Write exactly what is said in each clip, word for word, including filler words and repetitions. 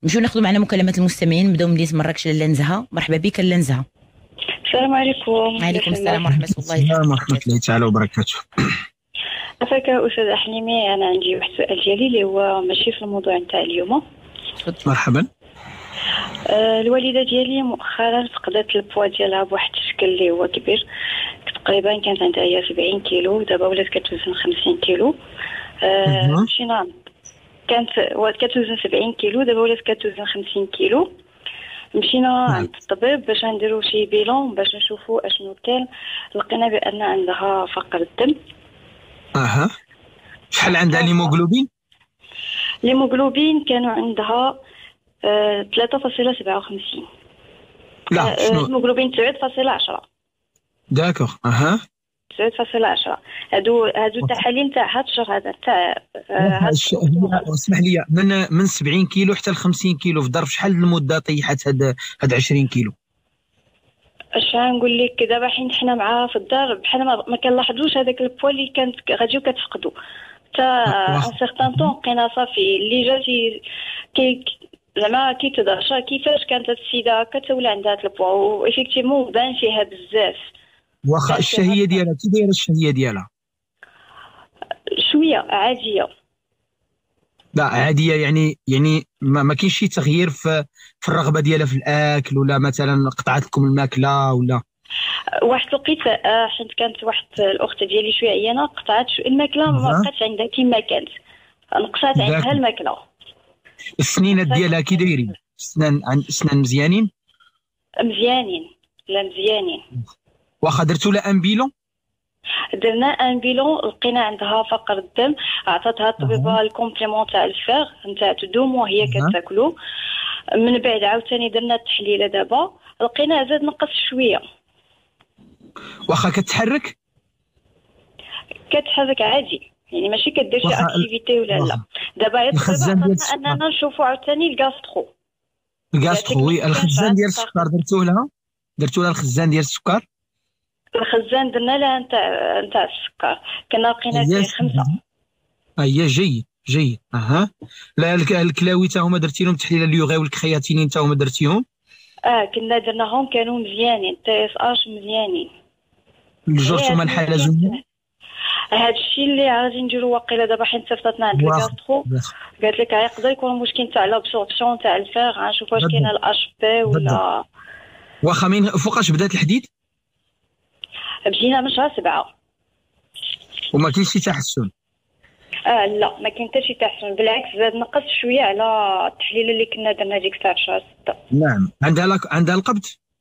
نمشيو ناخذ معنا مكالمات المستمعين. نبداو من مدينة مراكش لاله نزهة. مرحبا بك لاله نزهة. السلام عليكم. وعليكم السلام ورحمة الله السلام ورحمة الله تعالى وبركاته. عفاك أستاذ حليمي، أنا عندي واحد السؤال ديالي اللي هو ماشي في الموضوع نتاع اليوم. مرحبا. آه الوالدة ديالي مؤخرا فقدت البوا ديالها بواحد الشكل اللي هو كبير، تقريبا كانت عندها هي سبعين كيلو، دابا ولات كتوزن خمسين كيلو. آه مشينا كانت كتوزن سبعين كيلو، دابا ولات كتوزن خمسين كيلو. مشينا عند الطبيب باش نديرو شي بيلون باش نشوفوا اشنو كان، لقينا بان عندها فقر الدم. اها شحال عندها ليموغلوبين؟ ليموغلوبين كانوا عندها ثلاثة فاصلة سبعة وخمسين. لا شنو؟ ليموغلوبين تسعة فاصلة عشرة. داكوغ. اها تسعة فاصلة عشرة. هادو هادو التحاليل تاع هاد الشهر هذا تاع اسمح لي، من من سبعين كيلو حتى ل خمسين كيلو في ظرف شحال المده طيحت هاد هاد عشرين كيلو؟ اش نقول لك، دابا حين حنا معاها في الدار بحال ما, ما كنلاحظوش هذاك البوا اللي كانت غادي وكتفقدو حتى ان سيغتان طون. لقينا صافي اللي جاتي كي زعما كي تدرشا كيفاش كانت هاد السيده هكا تولى عندها هاد البوا، و ايفيكتيفمون بان فيها بزاف. واخا الشهيه ديالها كي دايره؟ الشهيه ديالها شويه عاديه. لا عاديه يعني يعني ما, ما كاينش شي تغيير في في الرغبه ديالها في الاكل، ولا مثلا قطعت لكم الماكله ولا واحد الوقيت حيت كانت واحد الاخت ديالي شويه عيانه قطعت الماكله، ما بقاتش عندها كما كانت، نقصات عندها الماكله. السنينات ديالها كي دايرين؟ السنان عند السنان مزيانين؟ مزيانين. لا مزيانين. واخا درتو لها ان بيلون؟ درنا ان بيلون، لقينا عندها فقر الدم، عطاتها الطبيبه الكومبليمون تاع الفيغ نتاع تدوم وهي كتاكلو. من بعد عاوتاني درنا التحليله، دابا لقينا زاد نقص شويه. واخا كتحرك؟ كتحرك عادي، يعني ماشي كدير شي اكتيفيتي ولا لا. دابا هي الطبيبه اننا نشوفوا عاوتاني الكاسترو. الكاسترو وي. الخزان ديال السكر درتو لها؟ درتو لها الخزان ديال السكر؟ الخزان درنا لها نتاع نتاع السكر، كنا لقينا فيه خمسة. اييه جيد جيد. اها لا الكلاوي تا هما درتي لهم تحليل اليوغي والكرياتينين تا هما درتيهم؟ اه كنا درناهم كانوا مزيانين، تي اس اش مزيانين. جرتو من الحاله زوينه؟ هذا الشيء اللي غادي نديرو واقيلا دابا حين صيفطتنا عند الكاسترو، قالت لك يقدر يكون مشكل تاع لابسوربسيون تاع الفيغ، غنشوف واش كاينه الاش بي ولا. واخا من فوقاش بدات الحديد؟ بدينا من شهر سبعة. وما كاينش شي تحسن؟ اه لا ما كاين حتى شي تحسن، بالعكس زاد نقص شويه على التحليل اللي كنا درنا ديك الساعه في شهر ستة. نعم. عندها لك عندها القبض؟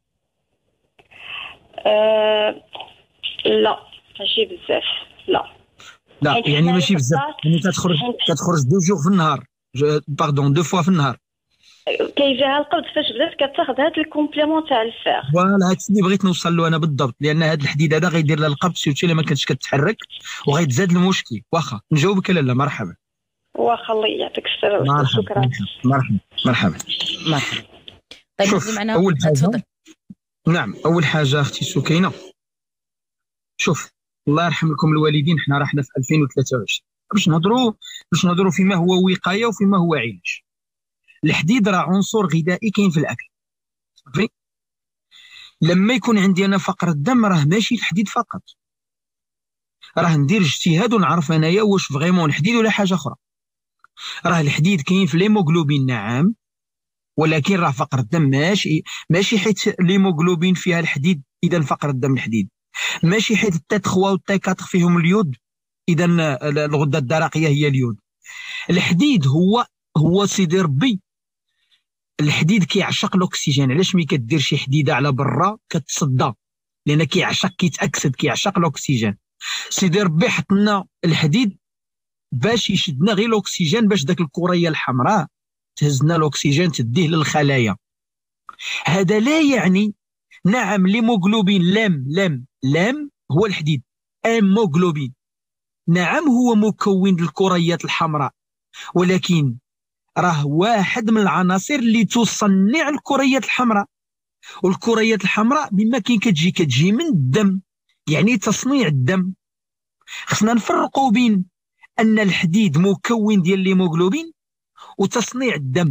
آه لا ماشي بزاف. لا لا يعني ماشي بزاف، يعني كتخرج كتخرج دو جوغ في النهار، باردون دو فوا في النهار. كيجيها القبض فاش بدات كتاخذ هاد الكومبليمون تاع الفيغ. فوالا هادشي اللي بغيت نوصل له انا بالضبط، لان هاد الحديد هذا غيدير لها القبض سيرتو الا ما كانتش كتحرك، وغيتزاد المشكل. واخا نجاوبك لاله. مرحبا. واخا الله يعطيك الصحه. شكرا. مرحبا مرحبا مرحبا. طيب شوف معنا اول حاجه تفضل. نعم اول حاجه اختي سكينه، شوف الله يرحم لكم الوالدين، حنا راه حنا في ألفين وثلاثة وعشرين باش نهضروا باش نهضروا فيما هو وقايه وفيما هو علاج. الحديد راه عنصر غذائي كاين في الاكل. صافي. لما يكون عندي انا فقر الدم راه ماشي الحديد فقط، راه ندير اجتهاد ونعرف انايا واش فريمون الحديد ولا حاجه اخرى. راه الحديد كاين في ليموغلوبين نعم، ولكن راه فقر الدم ماشي ماشي حيت ليموغلوبين فيها الحديد اذا فقر الدم الحديد، ماشي حيت التي ثلاثة والتي أربعة فيهم اليود اذا الغده الدرقيه هي اليود. الحديد هو هو سيدي ربي، الحديد كيعشق الاكسجين. علاش ملي كدير شي حديده على برا كتصدى؟ لان كيعشق كيتاكسد كيعشق الاكسجين. سيدي ربي حط لنا الحديد باش يشدنا غير الاكسجين، باش داك الكريه الحمراء تهزنا الاكسجين تديه للخلايا. هذا لا يعني نعم ليموغلوبين لام لام لام هو الحديد. اموغلوبين نعم هو مكون للكريات الحمراء، ولكن راه واحد من العناصر اللي تصنع الكريات الحمراء، والكريات الحمراء بما كاين كتجي كتجي من الدم، يعني تصنيع الدم. خصنا نفرقوا بين ان الحديد مكون ديال ليموغلوبين وتصنيع الدم.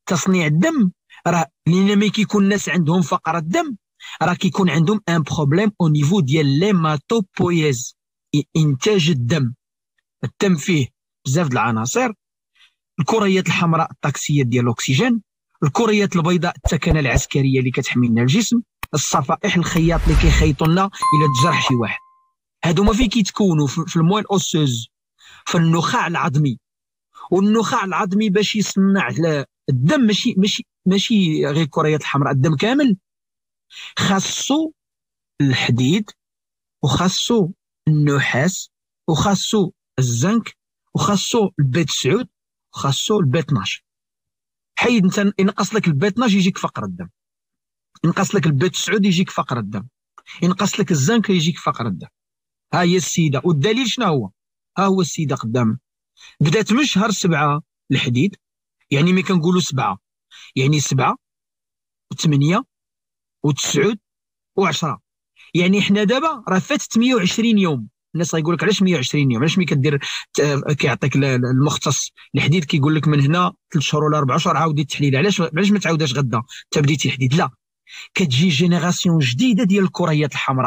تصنيع الدم راه لان ملي كيكون الناس عندهم فقر الدم راه كيكون عندهم ان بروبليم او نيفو ديال ليماتوبويز، انتاج الدم. الدم فيه بزاف د العناصر، الكريات الحمراء الطاكسيات ديال الاكسجين، الكريات البيضاء التكنه العسكريه اللي كتحمي لنا الجسم، الصفائح الخياط اللي كيخيطوا لنا الى تجرح شي واحد. هادو ما فين كيتكونوا في الموال اوسوز، في النخاع العظمي. والنخاع العظمي باش يصنع الدم ماشي ماشي ماشي غير الكريات الحمراء، الدم كامل خاصو الحديد وخاصو النحاس وخاصو الزنك وخاصو البي تسعود وخاصو البي اثناش. حيد انت ينقص لك البي اثناش يجيك فقر الدم، ينقص لك البي تسعود يجيك فقر الدم، ينقص لك الزنك يجيك فقر الدم. ها هي السيده. والدليل شنو هو؟ ها هو السيده قدام. بدات من شهر سبعة الحديد، يعني ملي كنقولوا سبعة يعني سبعة وثمانية وتسعود وعشرة، يعني حنا دابا راه فاتت مية وعشرين يوم. الناس غيقول لك علاش مية وعشرين يوم؟ علاش ملي كدير كيعطيك المختص الحديد كيقول لك من هنا ثلاث شهور ولا اربع شهور عاودي التحليل، علاش علاش ما تعاودهاش غدا انت بديتي الحديد؟ لا، كتجي جينيراسيون جديده ديال الكريات الحمراء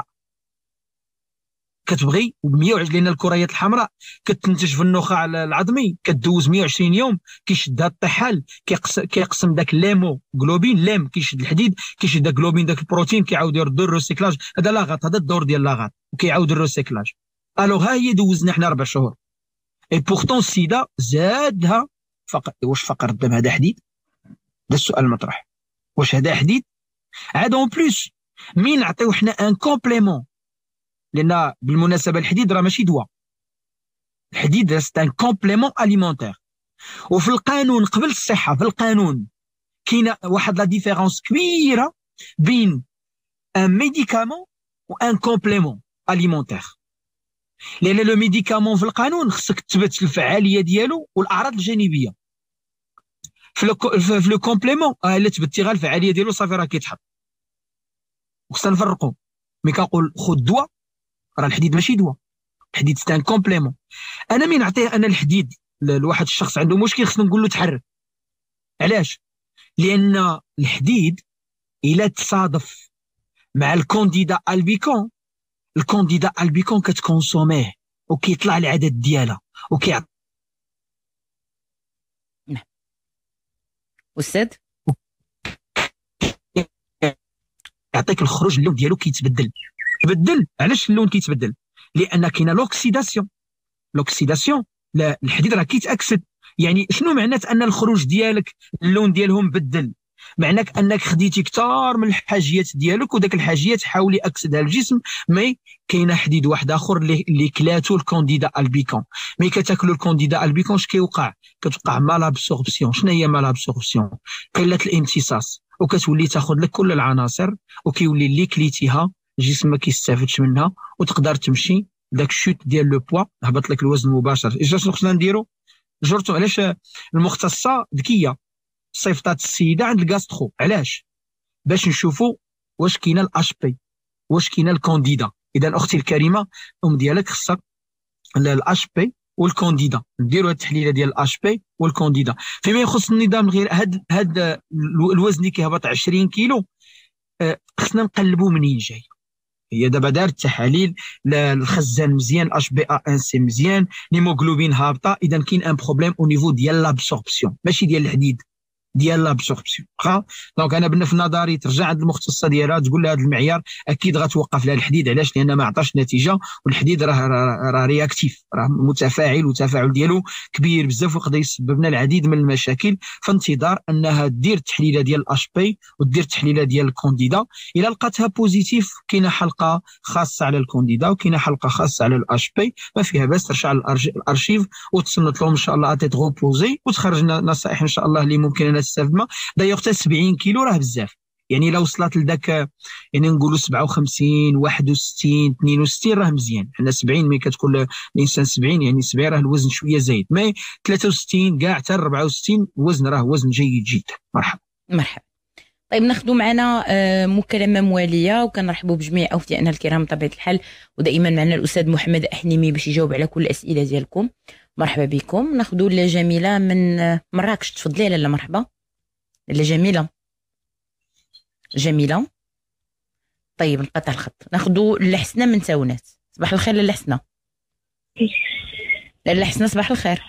كتبغي مية وعشرين، لان الكريات الحمراء كتنتج في النخاع العظمي، كدوز مية وعشرين يوم كيشدها الطحال، كيقسم كيقسم داك ليمو جلوبين ليم كيشد الحديد، كيشد داك جلوبين داك البروتين، كيعاود يرد الروسيكلاج. هذا لاغاط، هذا الدور ديال لاغاط، وكيعاود الروسيكلاج. الوغ ها هي دوزنا حنا اربع شهور، اي بورتون السيده زادها فقر. واش فقر الدم هذا حديد؟ هذا السؤال المطرح. واش هذا حديد؟ عاد اون بليس مين نعطيو حنا ان كومبليمون، لان بالمناسبه الحديد راه ماشي دواء، الحديد راه ان كومبليمون اليمونتير. وفي القانون قبل الصحه في القانون كاينه واحد لا ديفيرونس كبيره بين ان ميديكامون و ان كومبليمون اليمونتير. لان لو ميديكامون في القانون خصك تثبت الفعاليه ديالو والاعراض الجانبيه. في لو في لو كومبليمون الا تبتي غير الفعاليه ديالو صافي راه كيتحط. وخصنا نفرقوا. ملي كنقول خذ دواء راه الحديد ماشي دواء، الحديد سي ان كومبليمون. انا مين نعطيه انا الحديد لواحد الشخص عنده مشكل خصنا نقول له تحرك. علاش؟ لان الحديد الا تصادف مع الكونديدا البيكون، الكونديدا البيكون كتكونسوميه وكيطلع العدد ديالها وكيعطي. نعم استاذ، يعطيك الخروج اللون ديالو كيتبدل. تبدل علاش اللون كيتبدل؟ لان كاينه لوكسيداسيون. لوكسيداسيون لا الحديد راه كيتاكسد. يعني شنو معنات ان الخروج ديالك اللون ديالهم بدل؟ معناك انك خديتي كثار من الحاجيات ديالك وداك الحاجيات حاول ياكسدها الجسم. مي كاينه حديد واحد اخر اللي كلاتو الكونديدا البيكون. مي كتاكلوا الكونديدا البيكون اش كيوقع؟ كتوقع مالابسوربسيون. شنو هي مالابسوربسيون؟ قله الامتصاص، وكتولي تاخذ لك كل العناصر وكيولي اللي كليتيها الجسم ما كيستافدش منها وتقدر تمشي. داك الشوت ديال لو بوا هبط لك الوزن مباشر. اجا شنو خصنا نديرو؟ جرتو علاش المختصه ذكيه صيفطات السيده عند الكاسترو؟ علاش؟ باش نشوفوا واش كاينه الاش بي، واش كاينه الكونديدا. اذا اختي الكريمه ام ديالك خصها الاش بي والكونديدا، نديروا التحليله ديال الاش بي والكونديدا. فيما يخص النظام الغذائي هاد هاد الوزن اللي كيهبط عشرين كيلو خصنا نقلبوا منين جاي. هي دابا دارت التحاليل الخزان مزيان، اش بي ا ان سي مزيان، ليموغلوبين هابطه. اذا كاين ان بروبليم او نيفو ديال لابسوربسيون ماشي ديال الحديد، ديال لابسوربسيون. واخا دونك انا بنا في نظري ترجع عند المختصه ديالها تقول لها هذا المعيار اكيد غتوقف لها الحديد. علاش؟ لان ما عطاش نتيجه، والحديد راه راه رياكتيف، راه متفاعل والتفاعل ديالو كبير بزاف ويقدر يسبب لنا العديد من المشاكل. فانتظار انها دير التحليله ديال الاش بي ودير التحليله ديال الكونديدا. الا لقاتها بوزيتيف كاينه حلقه خاصه على الكونديدا وكاينه حلقه خاصه على الاش بي، ما فيها باس ترجع للارشيف وتصنت لهم ان شاء الله اتيت غوبوزي وتخرج نصائح ان شاء الله اللي ممكن انا نستافد منها. دايوغ حتى سبعين كيلو راه بزاف، يعني لو وصلت لذاك يعني نقولوا سبعة وخمسين واحد وستين اثنين وستين راه مزيان. حنا سبعين ملي كتكون الانسان سبعين يعني سبعين راه الوزن شويه زايد، مي ثلاثة وستين كاع حتى أربعة وستين الوزن راه وزن جيد جدا. مرحبا مرحبا. طيب ناخذوا معنا مكالمه مواليه، وكنرحبوا بجميع اوفيائنا الكرام بطبيعه الحال، ودائما معنا الاستاذ محمد احنيمي باش يجاوب على كل الاسئله ديالكم. مرحبا بكم. ناخذوا لجميله من مراكش، تفضلي لاله. مرحبا. لا جميله جميله. طيب نقطع الخط، ناخذوا لحسنه من تاونات. صباح الخير لاله حسنه. لاله حسنه صباح الخير.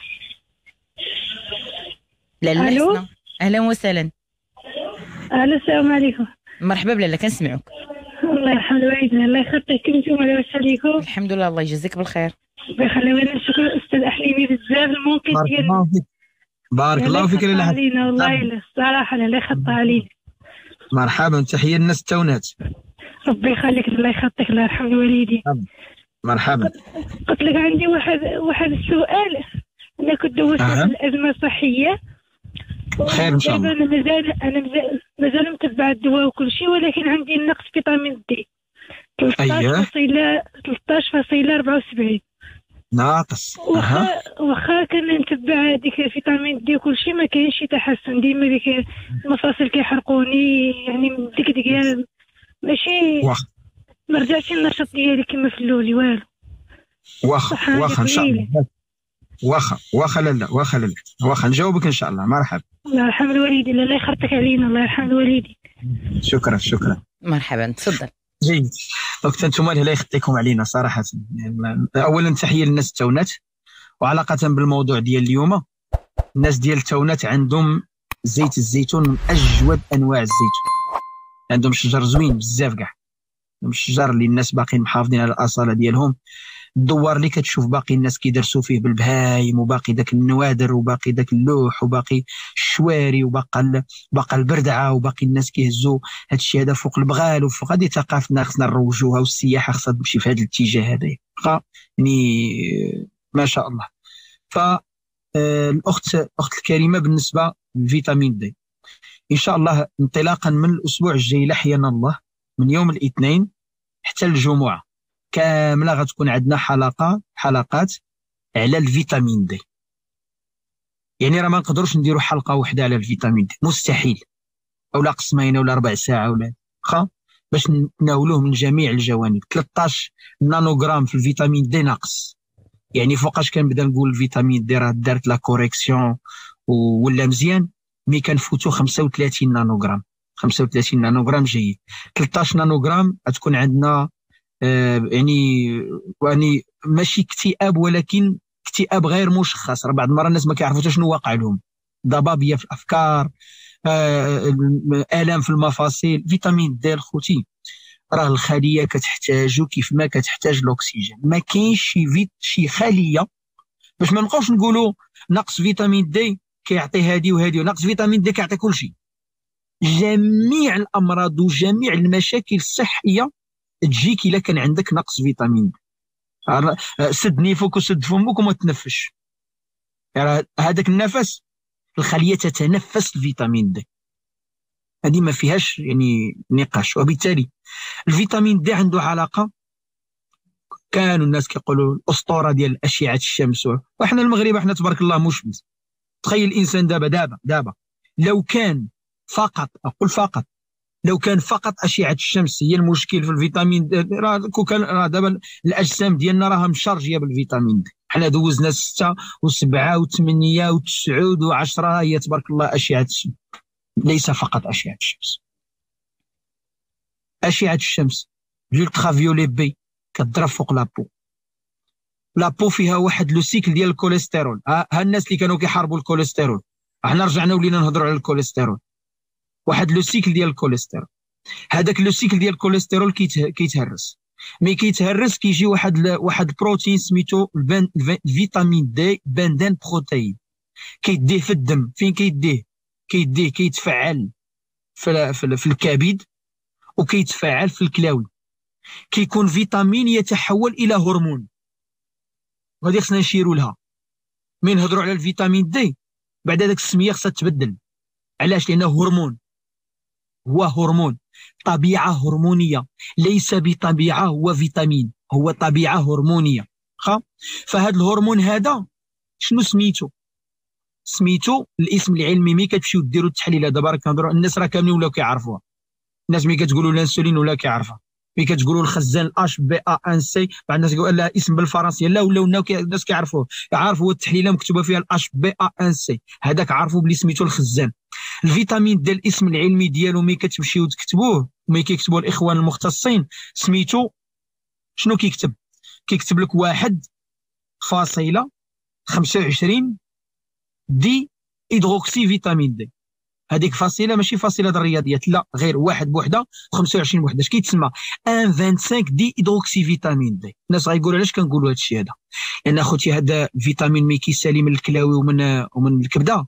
لاله حسنه اهلا وسهلا. الو السلام عليكم. مرحبا بلاله كنسمعوك. الله يرحم الوالدين، الله يخطيكم نتوما لاباس عليكم؟ الحمد لله الله يجزيك بالخير. الله يخلي لنا. شكرا استاذ احليمي بزاف الممكن ديال. بارك الله فيك لاله علينا والله الا الصراحه الله يخطى علينا. مرحبا، تحيه للناس التونات. ربي يخليك الله يخطيك الله يرحم الوالدين. مرحبا. قلت لك عندي واحد واحد السؤال. انا كنت دوزت أه. الازمه الصحيه. خير ان شاء الله. انا مازال انا مازال متبعه الدواء وكل شيء، ولكن عندي نقص فيتامين دي ثلاثطاش فاصلة أربعة وسبعين ناقص. واخا واخا كنتبع هذيك فيتامين دي وكل شيء ما كاينش شي تحسن. ديما ديك المفاصل كيحرقوني، يعني ديك ديك ماشي واخا ما رجعتش النشاط ديالي كما في الاول والو. واخا واخا ان شاء الله. واخا واخا لاله واخا لاله واخا نجاوبك ان شاء الله. مرحبا. الله يرحم الوالدين، الله يخرطك علينا، الله يرحم الوالدين. شكرا شكرا. مرحبا تفضل. جيد. دونك انتم الله يخطيكم علينا صراحه. يعني اولا تحيه للناس التونات، وعلاقه بالموضوع ديال اليوم، الناس ديال التونات عندهم زيت الزيتون من اجود انواع الزيتون. عندهم شجر زوين بزاف كاع، عندهم الشجر اللي الناس باقيين محافظين على الاصاله ديالهم. الدوار اللي كتشوف باقي الناس كيدرسوا فيه بالبهايم، وباقي داك النوادر، وباقي داك اللوح، وباقي الشواري، وباقي باقي البردعه، وباقي الناس كيهزوا هذا الشيء هذا فوق البغال وفوق. هذه ثقافتنا خصنا نروجوها، والسياحه خصها تمشي في هذا الاتجاه هذا. يعني ما شاء الله. فالاخت الاخت الكريمه بالنسبه للفيتامين دي، ان شاء الله انطلاقا من الاسبوع الجاي لحيانا الله، من يوم الاثنين حتى الجمعه كامله غتكون عندنا حلقه حلقات على الفيتامين دي. يعني راه ما نقدروش نديروا حلقه واحده على الفيتامين دي، مستحيل، اولا قسمين اولا ربع ساعه ولا خا باش نناولوه من جميع الجوانب. ثلاثطاش نانوغرام في الفيتامين دي ناقص. يعني فوقاش كنبدا نقول الفيتامين دي راه دارت لا كوريكسيون ولا مزيان، مي كنفوتو خمسة وثلاثين نانوغرام. خمسة وثلاثين نانوغرام جيد. ثلاثطاش نانوغرام غتكون عندنا آه يعني يعني ماشي اكتئاب، ولكن اكتئاب غير مشخص. راه بعض المرات الناس ما كيعرفوا حتى شنو واقع لهم، ضبابيه في الافكار، آه الام في المفاصل. فيتامين دي الخوتي راه الخليه كتحتاجو كيف ما كتحتاج الاكسجين. ما كاينش شي فيت شي خليه باش ما نبقاوش نقولوا نقص فيتامين دي كيعطي هادي وهادي، ونقص فيتامين دي كيعطي كل شيء. جميع الامراض وجميع المشاكل الصحيه تجيك الا كان عندك نقص فيتامين دي. سد نيفك وسد فمك وما تنفش. يعني هذاك النفس الخليه تتنفس الفيتامين دي، هذه ما فيهاش يعني نقاش. وبالتالي الفيتامين دي عنده علاقه، كانوا الناس كيقولوا الاسطوره ديال اشعه الشمس، وحنا المغرب احنا تبارك الله مشمس. تخيل الانسان دابا دابا دابا لو كان فقط، اقول فقط، لو كان فقط اشعه الشمس هي المشكل في الفيتامين دي، راه كان راه دابا الاجسام ديالنا راها مشارجيه بالفيتامين دي. حنا دوزنا ستة وسبعة وثمانية وتسعود وعشرة، هي تبارك الله اشعه الشمس. ليس فقط اشعه الشمس، اشعه الشمس الالترافيولي بي كتضرب فوق لابو. لابو فيها واحد لو سيكل ديال الكوليسترول. ها, ها الناس اللي كانوا كيحاربوا الكوليسترول، احنا رجعنا ولينا نهضروا على الكوليسترول. واحد لو سيكل ديال الكوليسترول، هذاك لو سيكل ديال الكوليسترول كيتهرس. مي كيتهرس كيجي واحد ل... واحد بروتين سميتو البان... الفيتامين دي باندان بروتين، كيديه في الدم. فين كيديه؟ كيديه كيتفعل في, في... في الكبد، وكيتفاعل في الكلاوي. كيكون فيتامين يتحول الى هرمون، وهذه خصنا نشيروا لها. من نهضروا على الفيتامين دي بعد هذاك السميه خصها تبدل. علاش؟ لانه هرمون، هو هرمون، طبيعه هرمونيه، ليس بطبيعه هو فيتامين، هو طبيعه هرمونيه. خا فهاد الهرمون هذا شنو سميتو؟ سميتو الاسم العلمي. مي كتمشيو ديروا التحليل هذا، بارك كنهضروا الناس راه كاملين ولاو كيعرفوها. الناس مي كتقولوا الانسولين ولا كيعرفها، ملي كتقولوا الخزان اش بي ا ان سي، بعض الناس يقول لها اسم بالفرنسيه، لا ولاو الناس كيعرفوه، يعرفوا التحليله مكتوبه فيها الاش بي ا ان سي، هذاك عرفوا بلي سميتو الخزان. الفيتامين دي الاسم العلمي ديالو ملي كتمشيو تكتبوه، ملي كيكتبوا الاخوان المختصين سميتو شنو كيكتب؟ كيكتب لك واحد فاصلة خمسة وعشرين دي هيدروكسي فيتامين دي. هذيك فاصله ماشي فاصله الرياضيات، لا غير واحد بوحده خمسة وعشرين بوحده. اش كيتسمى؟ واحد فاصلة خمسة دي هيدروكسي فيتامين دي. الناس غايقولوا علاش كنقولوا هذا الشيء هذا؟ لان اخوتي هذا الفيتامين ملي كيسالي من الكلاوي ومن ومن الكبده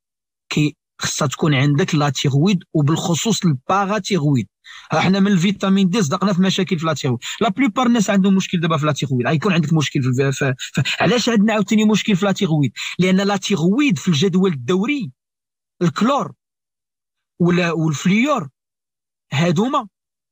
كي خصها تكون عندك لا تيرويد، وبالخصوص الباغا تيرويد. احنا من الفيتامين دي صدقنا في مشاكل في لا تيرويد، لا بليبار الناس عندهم مشكل دابا في لا تيرويد، غيكون عندك مشكل في, في, في علاش عندنا عاوتاني مشكل في لا تيرويد؟ لان لا تيرويد في الجدول الدوري الكلور ولا والفليور هادوما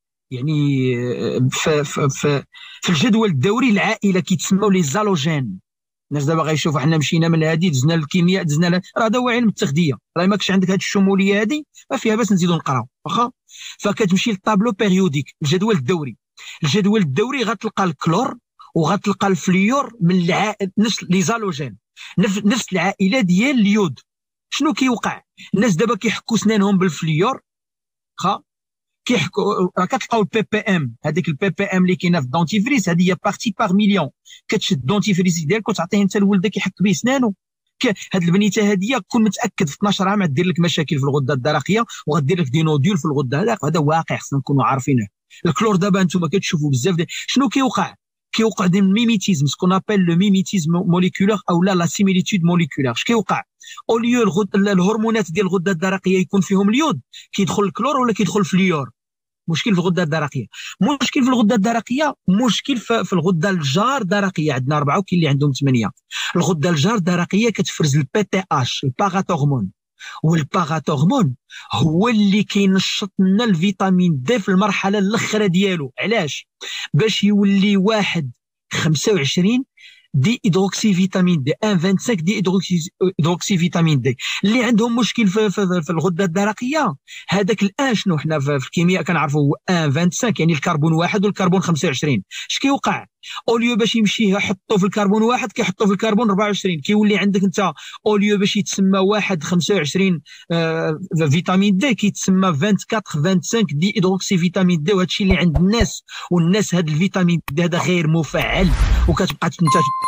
يعني في, في, في, في الجدول الدوري العائله كيتسموا لي زالوجين. الناس دابا غيشوفوا حنا مشينا من هادي دزنا للكيمياء دزنا ل... راه هذا هو علم التغذيه، راه ما كاش عندك هاد الشموليه هادي ما فيها باس نزيدو نقراو واخا. فكتمشي للطابلو بيريوديك الجدول الدوري، الجدول الدوري غتلقى الكلور وغتلقى الفليور من الع... نفس لي زالوجين، نفس نفس العائله ديال اليود. شنو كيوقع؟ الناس دابا كيحكوا سنانهم بالفليور واخا، كيحكوا كتلقاو البي بي ام، هذيك البي بي ام اللي كاينه في الدونتيفريس هذه هي بارتي باغ مليون، كتشد الدونتيفريس ديالك وتعطيه انت لولدك يحك به سنانه. هاد البنيته هذه كون متاكد في اثناش عام غدير لك مشاكل في الغده الدرقيه وغدير لك دي نوديول في الغده. هذا هذا واقع خصنا نكونوا عارفينه. الكلور دابا انتم كتشوفوا بزاف دي... شنو كيوقع؟ كيوقع دي ميميتيزم، سكون ابل لو ميميتيزم موليكولار او لا لا سيميليتود موليكولار. اش كيوقع؟ او ليو الغد... الهرمونات ديال الغده الدرقيه يكون فيهم اليود، كيدخل الكلور ولا كيدخل الفليور. مشكل في الغده الدرقيه، مشكل في الغده الدرقيه، مشكل في, في الغده الجار الدرقيه. عندنا اربعه وكاين اللي عندهم ثمانيه. الغده الجار الدرقيه كتفرز البي تي اش الباغاتورمون، والباغاتورمون هو اللي كينشط لنا الفيتامين دي في المرحله الاخيره ديالو. علاش؟ باش يولي واحد خمسة وعشرين دي هيدروكسي فيتامين دي، واحد فاصلة خمسة دي هيدروكسي هيدروكسي فيتامين دي. اللي عندهم مشكل في, في, في الغده الدرقيه هذاك الان شنو حنا في, في الكيمياء كنعرفوا واحد فاصلة خمسة يعني الكربون واحد والكربون خمسة وعشرين. اش كيوقع؟ اوليو باش يمشي يحطوا في الكربون واحد كيحطوا في الكربون أربعة وعشرين، كيولي عندك انت اوليو باش يتسمى واحد خمسة وعشرين آه فيتامين دي كيتسمى أربعة وعشرين خمسة وعشرين دي هيدروكسي فيتامين دي. وهذا الشيء اللي عند الناس، والناس هذا الفيتامين دي هذا غير مفعل، وكتبقى انت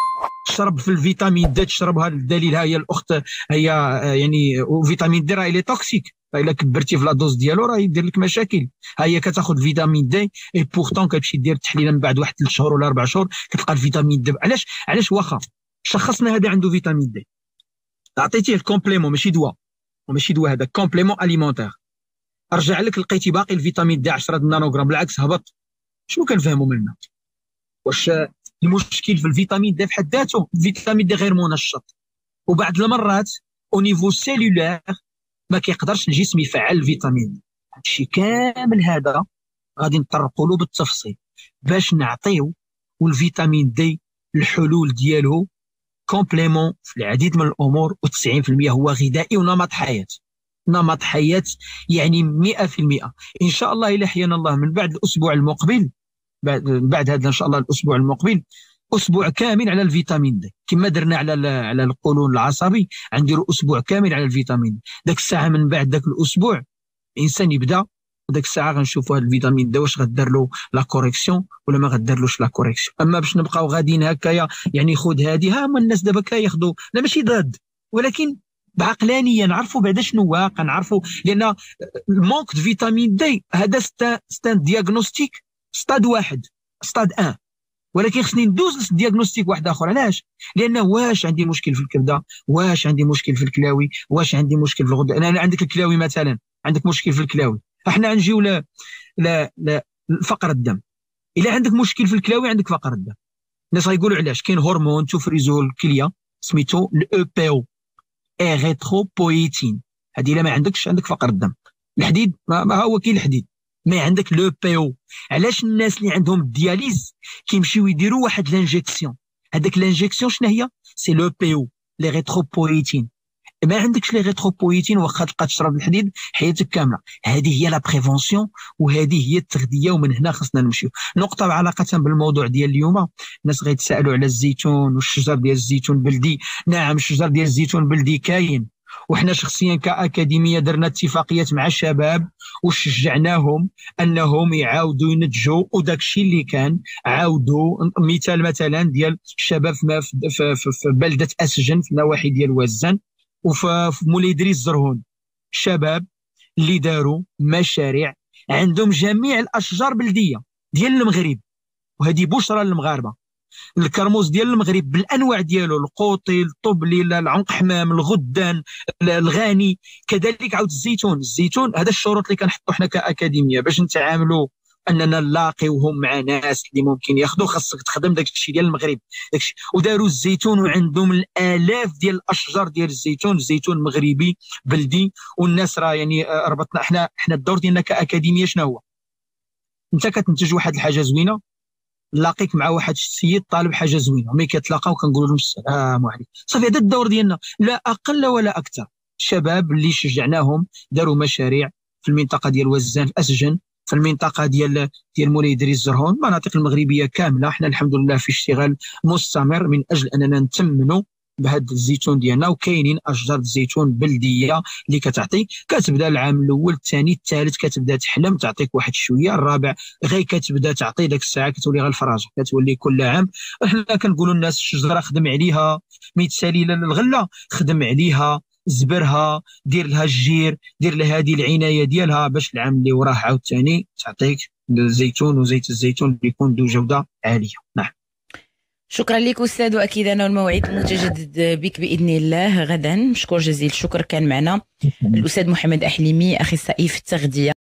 تشرب في الفيتامين دي تشربها. الدليل ها هي الاخت هي يعني وفيتامين دي راه لي توكسيك، الا كبرتي في لا دوز ديالو راه يدير لك مشاكل. ها هي كتاخذ فيتامين دي اي بورتون كتمشي دير التحليله من بعد واحد ثلاث شهور ولا اربع شهور كتلقى الفيتامين دي. علاش؟ علاش واخا شخصنا هذا عنده فيتامين دي، عطيتيه الكومبليمون ماشي دواء، وماشي دواء هذا كومبليمون اليمونتير، رجع لك لقيتي باقي الفيتامين دي عشرة نانوغرام، بالعكس هبط. شنو كنفهموا منها؟ واش المشكل في الفيتامين دي في حد ذاته؟ الفيتامين دي غير منشط، وبعض المرات او نيفو سيلولار ما كيقدرش الجسم يفعل الفيتامين. هادشي كامل هذا غادي نطرقوا له بالتفصيل باش نعطيو والفيتامين دي الحلول ديالو كومبليمون في العديد من الامور، وتسعين في المية هو غذائي ونمط حياه. نمط حياه يعني مئة في المئة. ان شاء الله الى حيانا الله من بعد الاسبوع المقبل، بعد بعد هذا ان شاء الله الاسبوع المقبل اسبوع كامل على الفيتامين دي، كما درنا على على القولون العصبي غنديروا اسبوع كامل على الفيتامين. داك الساعه من بعد داك الاسبوع الانسان يبدا، وداك الساعه غنشوفوا هذا الفيتامين دي واش غدار له لا كوريكسيون ولا ما غدارلوش لا كوريكسيون. اما باش نبقاو غاديين هكايا يعني خذ هذه، ها هما الناس دابا كياخذوا، لا ماشي ضد ولكن بعقلانيه نعرفوا بعدا شنو واقع، نعرفوا لان المونك دو فيتامين دي هذا ستان دياغنوستيك ستاد واحد ستاد واحد، ولكن خصني ندوز للدياغنوستيك واحد اخر. علاش؟ لان واش عندي مشكل في الكبده، واش عندي مشكل في الكلاوي، واش عندي مشكل في الغده. انا عندك الكلاوي مثلا، عندك مشكل في الكلاوي، احنا غنجيو لا لا لا فقر الدم. الا عندك مشكل في الكلاوي عندك فقر الدم. الناس غيقولوا علاش؟ كاين هرمون تفرزه الكليه سميتو الاو بي او اريثروبويتين. هذه الا ما عندكش عندك فقر الدم. الحديد ما, ما هو كاين الحديد، ما عندك لو بي او. علاش الناس اللي عندهم الدياليز كيمشيو يديروا واحد لانجيكسيون؟ هذاك لانجيكسيون شنو هي؟ سي لو بي او ليريثروبويتين. ما عندكش لي غيتروبويتين واخا تبقى تشرب الحديد حياتك كامله. هذه هي لا بريفونسيون وهذه هي التغذيه، ومن هنا خصنا نمشيو. نقطه علاقه بالموضوع ديال اليوم، الناس غيتسالوا على الزيتون والشجر ديال الزيتون بلدي. نعم الشجر ديال الزيتون بلدي كاين، وحنا شخصيا كأكاديمية درنا اتفاقيات مع الشباب وشجعناهم انهم يعاودوا ينتجوا، وداك الشيء اللي كان عاودوا. مثال مثلا ديال الشباب في, في, في, في بلده اسجن في النواحي ديال وزان وفي مولاي ادريس زرهون، الشباب اللي داروا مشاريع عندهم جميع الاشجار بلديه ديال المغرب، وهذه بشرى للمغاربه. الكرموز ديال المغرب بالانواع ديالو، القوطي، الطبلي، العنق حمام، الغدان، الغاني، كذلك عاود الزيتون. الزيتون هذا الشروط اللي كنحطوا حنا كاكاديميه باش نتعاملوا اننا نلاقيوهم مع ناس اللي ممكن ياخذوا. خاصك تخدم داك الشيء ديال المغرب داك الشيء. وداروا الزيتون وعندهم الالاف ديال الاشجار ديال الزيتون، الزيتون مغربي بلدي. والناس راه يعني ربطنا حنا حنا الدور ديالنا كاكاديميه شنو هو؟ انت كتنتج واحد الحاجه زوينه، لاقيك مع واحد السيد طالب حاجه زوينه، ملي كتلاقاو كنقولوا لهم السلام عليكم، صافي. هذا الدور ديالنا لا اقل ولا اكثر. الشباب اللي شجعناهم داروا مشاريع في المنطقه ديال وزان، في اسجن، في المنطقه ديال ديال مولاي ادريس زرهون، المناطق المغربيه كامله. احنا الحمد لله في اشتغال مستمر من اجل اننا نتمنوا بهذا الزيتون ديالنا. وكاينين اشجار الزيتون بلديه اللي كتعطي، كتبدا العام الاول الثاني الثالث كتبدا تحلم تعطيك واحد شويه، الرابع غير كتبدا تعطي داك الساعه كتولي غير الفراجه، كتولي كل عام. حنا كنقولوا للناس الشجره خدم عليها، ميتسالي الغله خدم عليها، زبرها، دير لها الجير، دير لها هذه العنايه ديالها باش العام اللي وراه عاوتاني تعطيك الزيتون وزيت الزيتون اللي يكون ذو جوده عاليه. نعم. شكرا لك أستاذ، وأكيد أنه الموعد متجدد بك بإذن الله غدا. مشكور جزيل الشكر. كان معنا الأستاذ محمد أحليمي، أخصائي في التغذية.